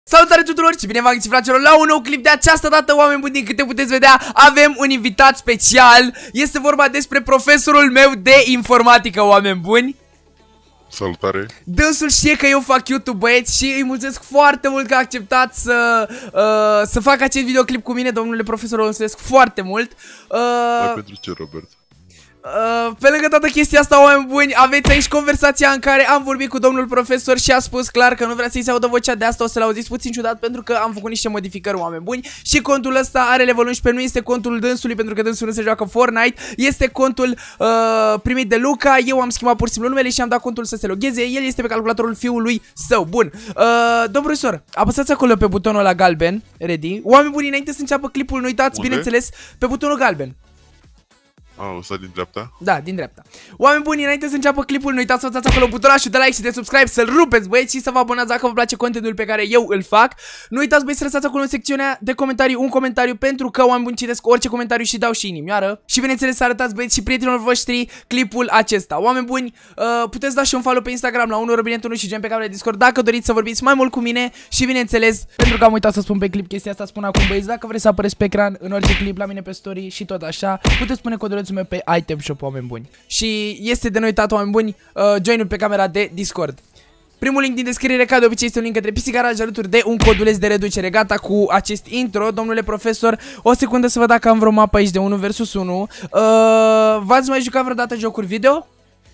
Salutare tuturor și bine v-am găsit, fraților, la un nou clip. De această dată, oameni buni, din câte puteți vedea, avem un invitat special. Este vorba despre profesorul meu de informatică, oameni buni. Salutare. Dânsul știe că eu fac YouTube, băieți, și îi mulțumesc foarte mult că a acceptat să facă acest videoclip cu mine. Domnule profesor, o mulțumesc foarte mult. Pentru ce, Robert? Pe lângă toată chestia asta, oameni buni, aveți aici conversația în care am vorbit cu domnul profesor și a spus clar că nu vrea să-i se audă vocea. De asta o să-l auziți puțin ciudat, pentru că am făcut niște modificări, oameni buni. Și contul ăsta are level 11, nu este contul dânsului, pentru că dânsul nu se joacă Fortnite. Este contul primit de Luca. Eu am schimbat pur și simplu numele și am dat contul să se logheze. El este pe calculatorul fiului său. Bun, domnul profesor, apăsați acolo pe butonul ăla galben. Ready? Oameni buni, înainte să înceapă clipul, nu uitați, bineînțeles, pe butonul galben. Ăsta din dreapta? Da, din dreapta. Oameni buni, înainte să înceapă clipul, nu uitați să apăsați acolo butonașul de like și de subscribe, să-l rupeți, băieți, și să vă abonați dacă vă place contentul pe care eu îl fac. Nu uitați, băieți, să lăsați acolo în secțiunea de comentarii un comentariu, pentru că, oameni buni, citesc orice comentariu și dau și inimioară. Și bineînțeles să arătați, băieți, și prietenilor voștri clipul acesta. Oameni buni, puteți da și un follow pe Instagram la 1robinet1 și gen pe canalul de Discord dacă doriți să vorbiți mai mult cu mine. Și bineînțeles, pentru că am uitat să spun pe clip chestia asta, spun acum, băieți, dacă vreți să apăreți pe ecran în orice clip la mine pe story și tot așa, puteți pune codulețul meu pe item shop, oameni buni. Și este de noitat, oameni buni, join-ul pe camera de Discord. Primul link din descriere, ca de obicei, este un link către PC Garage alături de un coduleț de reducere. Gata cu acest intro, domnule profesor. O secundă să văd dacă am vreo mapă aici de 1 vs 1. V-ați mai jucat vreodată jocuri video?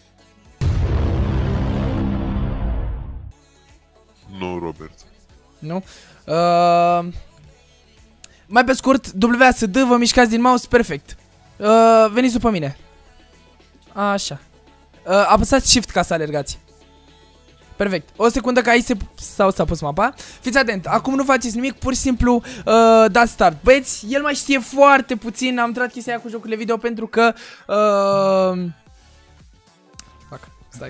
Nu, Robert. Nu? Mai pe scurt, WASD, vă mișcați din mouse, perfect. Veniți după mine. Așa. Apăsați shift ca să alergați. Perfect. O secundă că aici s-a pus mapa. Fiți atent, acum nu faceți nimic, pur și simplu dați start. Băieți, el mai știe foarte puțin. Am trat chestia aia cu jocurile video pentru că stai.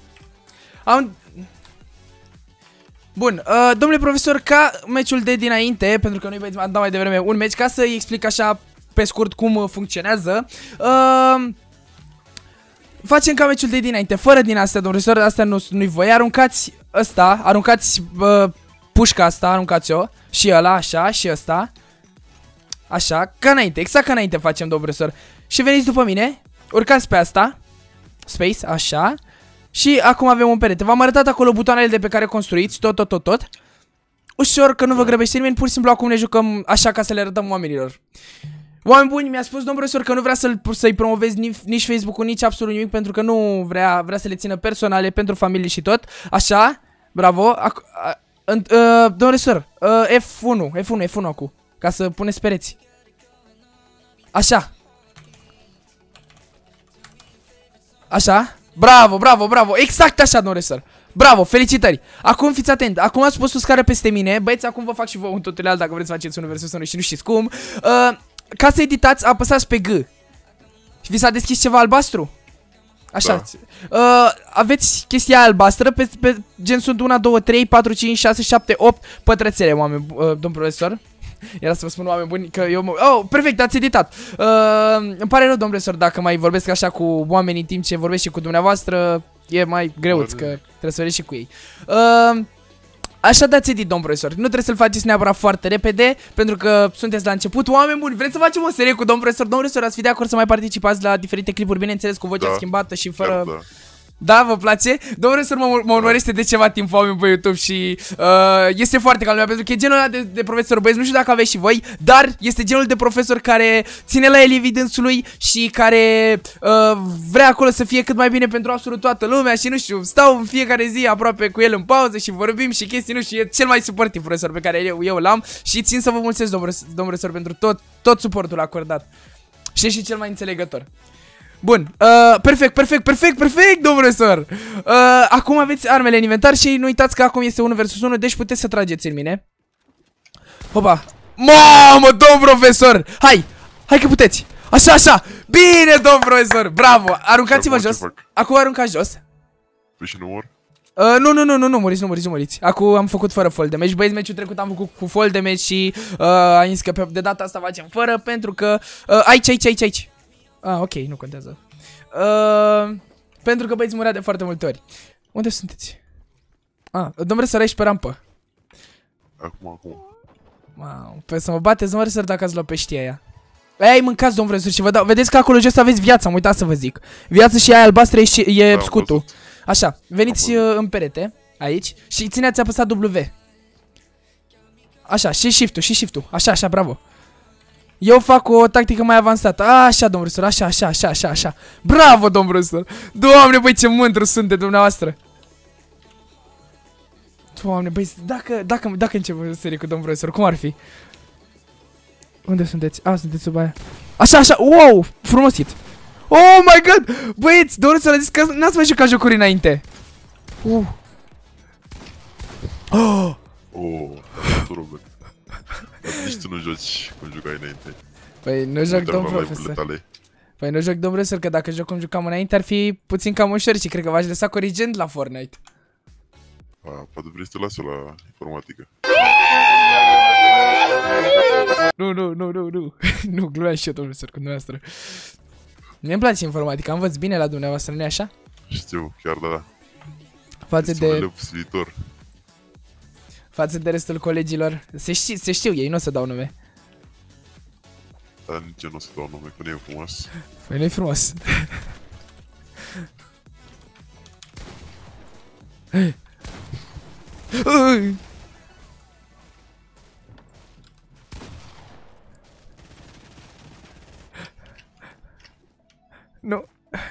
Bun, domnule profesor, ca meciul de dinainte, pentru că noi, băieți, am dat mai devreme un meci, ca să-i explic așa pe scurt cum funcționează. Facem ca meciul de dinainte, fără din astea, domnule profesor, astea nu-i voi. Aruncați ăsta, aruncați pușca asta, aruncați-o. Și ăla, așa, și ăsta. Așa, ca înainte, exact ca înainte facem, domnule profesor. Și veniți după mine, urcați pe asta, space, așa. Și acum avem un perete. V-am arătat acolo butoanele de pe care construiți, tot. Ușor, că nu vă grăbește nimeni, pur și simplu acum ne jucăm așa ca să le arătăm oamenilor. Oameni buni, mi-a spus domnul profesor că nu vrea să-i promovezi nici Facebook-ul, nici absolut nimic, pentru că nu vrea să le țină personale pentru familie și tot. Așa, bravo. Domnul profesor, F1 acum, ca să puneți pereți. Așa. Așa. Bravo, exact așa, domnule profesor. Bravo, felicitări. Acum fiți atent, acum ați pus o scară peste mine. Băieți, acum vă fac și vă un tutorial dacă vreți să faceți 1 vs 1 și nu știți cum. Ca să editați, apăsați pe G. Și vi s-a deschis ceva albastru? Așa. Da. Aveți chestia albastră, pe gen sunt 1, 2, 3, 4, 5, 6, 7, 8 pătrățele, oameni, domn profesor. Era să vă spun, oameni buni, că eu oh, perfect, ați editat. Îmi pare rău, domn profesor, dacă mai vorbesc așa cu oamenii în timp ce vorbesc și cu dumneavoastră. E mai greuț, că trebuie să vedeți și cu ei. Așa dați edit, domn profesor. Nu trebuie să-l faceți neapărat foarte repede, pentru că sunteți la început. Oameni buni, vreți să facem o serie cu domn profesor? Domn profesor, ați fi de acord să mai participați la diferite clipuri, bineînțeles, cu vocea schimbată și fără... Da. Da, vă place? Domnul profesor mă urmărește de ceva timp, oameni, pe YouTube și este foarte calm, pentru că e genul ăla de profesor, băieți, nu știu dacă aveți și voi, dar este genul de profesor care ține la elevii dânsului și care vrea acolo să fie cât mai bine pentru absolut toată lumea și nu știu, stau în fiecare zi aproape cu el în pauză și vorbim și chestii, nu știu, e cel mai suportiv profesor pe care eu l-am și țin să vă mulțumesc, domnul profesor, pentru tot suportul acordat și și cel mai înțelegător. Bun, perfect, domnul profesor. Acum aveți armele în inventar și nu uitați că acum este 1 vs 1, deci puteți să trageți în mine. Hopa. Mamă, domn profesor. Hai că puteți. Așa, bine, domn profesor, bravo. Aruncați-vă jos. Acum aruncați jos. Păi și nu mor? Nu muriți. Acum am făcut fără fall damage. Băieți, meciul trecut am făcut cu fall damage și am zis că de data asta facem fără, pentru că aici. Ok, nu contează. Pentru că, băieți, murea de foarte multe ori. Unde sunteți? Domnule, să răi pe rampă. Acum. Wow. Păi să mă bateți, domn profesor, dacă ați luat peștia aia. Ei, mâncați, domn profesor, și vă dau. Vedeți că acolo jos aveți viața, am uitat să vă zic. Viața și aia albastră e scutul. Așa, veniți în perete, aici, și țineți apăsat W. Așa, și shift-ul, Așa, bravo. Eu fac o tactică mai avansată. Așa, domn profesor, așa. Bravo, domn profesor. Doamne, băi, ce mândru sunt de dumneavoastră. Doamne, băi, dacă începem serie cu domn profesor, cum ar fi? Unde sunteți? Sunteți sub aia. Așa, wow, frumos hit. Oh my god, băieți, domn profesor a zis că n-ați mai jucat jocuri înainte. Tu, Robert. Nici tu nu joci cum jucai înainte. Păi nu joc, domn profesor. Păi nu joc, domn profesor, că dacă joc cum jucam înainte ar fi puțin cam ușor și cred că v-aș lăsa corigent la Fortnite. Poate vrei să te las la informatică. Nu. Nu, glumeam și eu, domn profesor, cu dumneavoastră. Mie-mi place informatica, învăț bine la dumneavoastră, nu-i așa? Știu, chiar da. Față de restul colegilor. Se știu ei, nu o să dau nume. Dar nici eu nu o să dau nume, că nu e frumos. Păi nu-i frumos. Nu.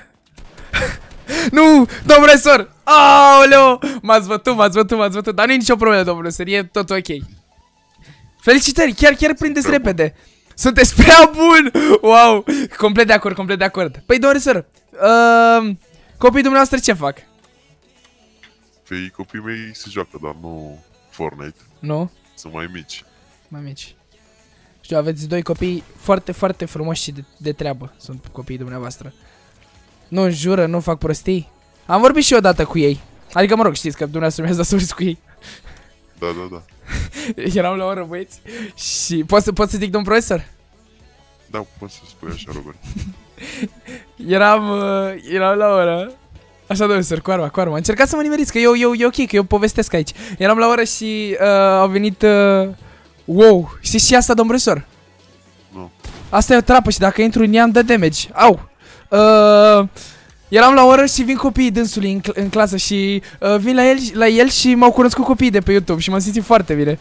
Nu, domn profesor! Aoleu! M-ați bătut, dar nu e nicio problemă, domn profesor, e tot ok. Felicitări, chiar prindeți repede. Sunteți prea bun! Wow! Complet de acord. Păi, domn profesor, copiii dumneavoastră ce fac? Păi, copiii mei se joacă, dar nu Fortnite. Nu? Sunt mai mici. Știu, aveți doi copii foarte frumoși și de treabă. Sunt copiii dumneavoastră. Nu înjură, nu fac prostii. Am vorbit și eu odată cu ei. Adică, mă rog, știți că dumneavoastră mi-ați dat să vorbiți cu ei. Da. Eram la oră, băieți. Și pot să zic, domn profesor? Da, poți să spui așa, Robert. Eram la oră. Așa, domn profesor, cu arma. Încercați să mă nimeriți, că e ok, că eu povestesc aici. Eram la oră și au venit... Wow, știți și asta, domn profesor? Nu. Asta e o trapă și dacă intru în ea îmi dă damage. Au! Eram la oră și vin copiii dânsului în clasă și vin la el și m-au cunoscut copiii de pe YouTube și m-am simțit foarte bine.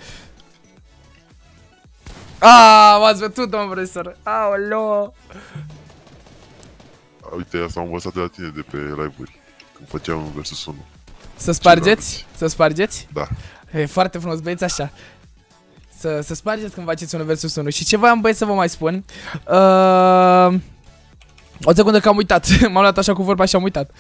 M-ați bătut, domn profesor. Aoleo! Uite, asta am învățat de la tine de pe live-uri, când făceam 1 vs 1. Să spargeți? Să spargeți? Da. E foarte frumos, băieți, așa. Să spargeți când faceți 1 vs 1. Și ce voiam, băieți, să vă mai spun? O secundă că am uitat. M-am luat așa cu vorba și am uitat.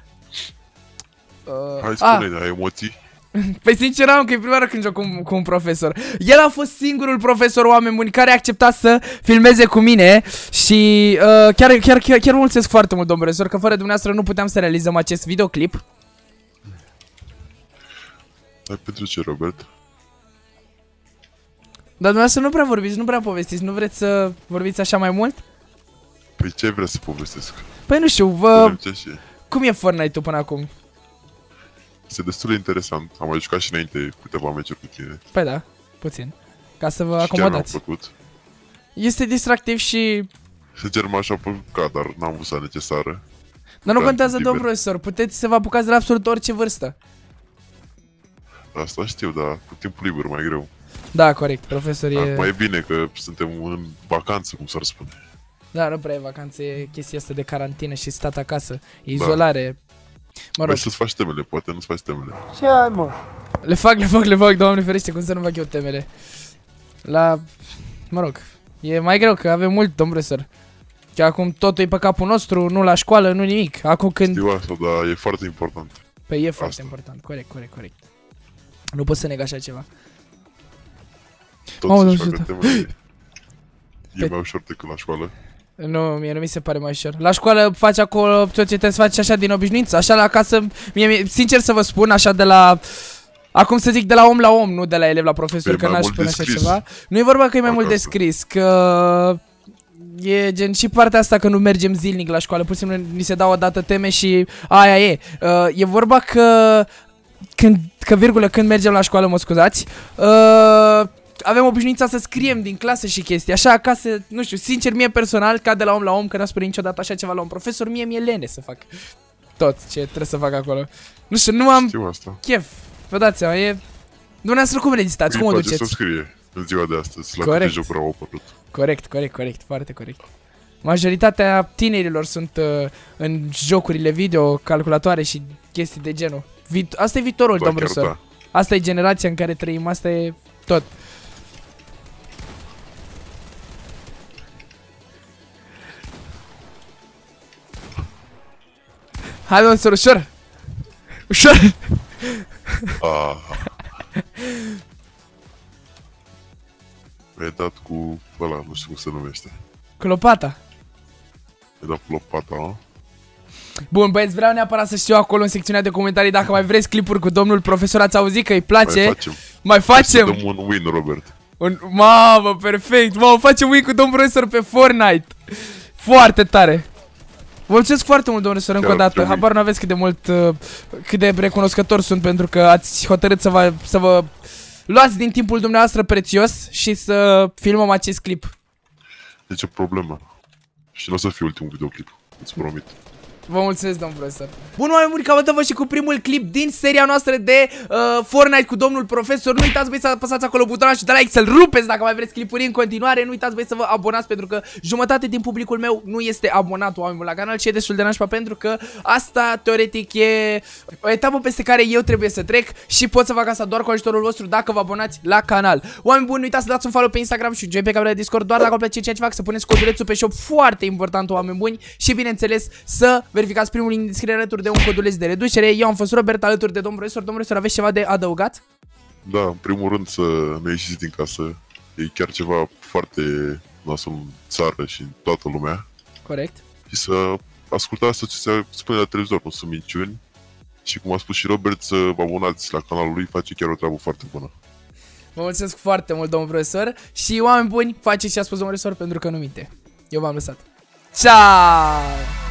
Hai, spune-ne, ai emoții? Păi sincer am că e prima oară când joc cu un profesor. El a fost singurul profesor, oameni buni, care a acceptat să filmeze cu mine. Și chiar mulțumesc foarte mult, domn profesor, că fără dumneavoastră nu puteam să realizăm acest videoclip. Dar pentru ce, Robert? Dar dumneavoastră nu prea vorbiți, nu prea povestiți. Nu vreți să vorbiți așa mai mult? Păi ce vrei să povestesc? Păi nu știu, cum e Fortnite-ul până acum? Este destul de interesant. Am mai jucat și înainte câteva meciuri cu tine. Păi da, puțin. Ca să vă acomodați. Este distractiv și... Sincer m-aș apuca, dar n-am văzut necesară. Dar nu contează, domn profesor, puteți să vă apucați de la absolut orice vârstă. Asta știu, dar cu timpul liber mai greu. Da, corect, profesor e... Mai e bine că suntem în vacanță, cum s-ar spune. Da, nu prea e vacanță, e chestia asta de carantină și stat acasă, e izolare. Mă rog. Vrei să-ți faci temele, poate nu-ți faci temele. Ce ai, mă? Le fac, doamne ferește, cum să nu fac eu temele. Mă rog, e mai greu, că avem mult, domn profesor. Că acum totul e pe capul nostru, nu la școală, nu nimic. Acum când... Știu asta, dar e foarte important. Păi e foarte important, corect. Nu pot să neg așa ceva. Tot să-și facă temele. E mai ușor decât la școală. Nu, mie nu mi se pare mai ușor. La școală faci acolo tot ce trebuie să faci așa din obișnuință. Așa la acasă, sincer să vă spun, așa de la... Acum să zic de la om la om, nu de la elev la profesor, că n-aș spune așa ceva. Nu e vorba că e mai mult de scris, că... E gen și partea asta că nu mergem zilnic la școală, pur și simplu ni se dau o dată teme și aia e. E vorba că când mergem la școală, mă scuzați, avem obișnuința să scriem din clasă și chestii, așa, ca să, nu știu, sincer, mie personal, ca de la om la om, că n-a spune niciodată așa ceva la un profesor, mie lene să fac tot ce trebuie să fac acolo. Nu știu, nu am chef, vă dați seama, e... Dumneavoastră cum rezistați, cum o duceți? să scrie în ziua de astăzi, la câte jocuri au apărut. Corect, foarte corect. Majoritatea tinerilor sunt în jocurile video, calculatoare și chestii de genul. Asta e viitorul, domn profesor. Da. Asta e generația în care trăim, asta e tot. Hai, domn profesor, ușor! Ușor! Mi-ai dat cu ăla, nu știu cum se numește. Cu lopata. Mi-ai dat cu lopata, nu? Bun, băieți, vreau neapărat să știu acolo în secțiunea de comentarii dacă mai vreți clipuri cu domnul profesor, ați auzit că îi place. Mai facem. Dăm un win, Robert. Mamă, perfect. Mamă, facem win cu domnul profesor pe Fortnite. Foarte tare. Vă mulțumesc foarte mult, domnul profesor, încă o dată. Habar nu aveți cât de recunoscător sunt pentru că ați hotărât să vă luați din timpul dumneavoastră prețios și să filmăm acest clip. Deci o problemă. Și nu o să fie ultimul videoclip, îți promit. Vă mulțumesc, domnul profesor. Bun, oameni buni, cam atât și cu primul clip din seria noastră de Fortnite cu domnul profesor. Nu uitați, băi, să apăsați acolo butonul și de like, să-l rupeți dacă mai vreți clipuri în continuare. Nu uitați, băi, să vă abonați pentru că jumătate din publicul meu nu este abonat, oameni buni, la canal și e destul de nașpa pentru că asta, teoretic, e o etapă peste care eu trebuie să trec și pot să fac asta doar cu ajutorul vostru dacă vă abonați la canal. Oameni buni, nu uitați să dați un follow pe Instagram și join pe canalul de Discord doar dacă vă place ceea ce fac, să puneți codulețul pe shop, foarte important, oameni buni, și bineînțeles să verificați primul link în descriere alături de un coduleț de reducere. Eu am fost Robert alături de domnul profesor. Domnul profesor, aveți ceva de adăugat? Da, în primul rând să ne ieșiți din casă. E chiar ceva foarte nasol în țară și în toată lumea. Corect. Și să ascultați tot ce se spune la televizor, nu sunt minciuni. Și cum a spus și Robert, să vă abonați la canalul lui, face chiar o treabă foarte bună. Vă mulțumesc foarte mult, domnul profesor. Și oameni buni, faceți ce a spus domnul profesor pentru că nu minte. Eu v-am lăsat. Ciao!